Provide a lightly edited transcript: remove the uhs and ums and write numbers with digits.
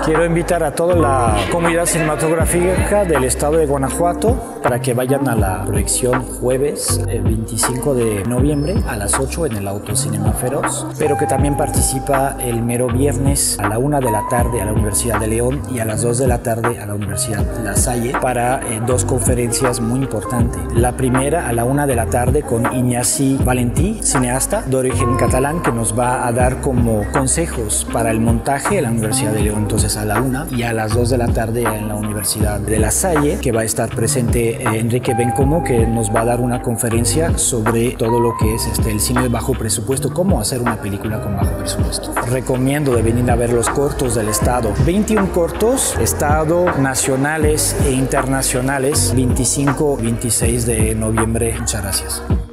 Quiero invitar a toda la comunidad cinematográfica del estado de Guanajuato para que vayan a la proyección jueves 25 de noviembre a las 8 en el Autocinema Feroz, pero que también participa el mero viernes a la 1 de la tarde a la Universidad de León y a las 2 de la tarde a la Universidad La Salle para dos conferencias muy importantes. La primera a la 1 de la tarde con Iñaki Valentí, cineasta de origen catalán, que nos va a dar como consejos para el montaje en la Universidad de León, entonces a la 1, y a las 2 de la tarde en la Universidad de La Salle, que va a estar presente Enrique Bencomo, que nos va a dar una conferencia sobre todo lo que es el cine de bajo presupuesto, cómo hacer una película con bajo presupuesto. Recomiendo de venir a ver los cortos del estado, 21 cortos, estado, nacionales e internacionales, 25-26 de noviembre. Muchas gracias.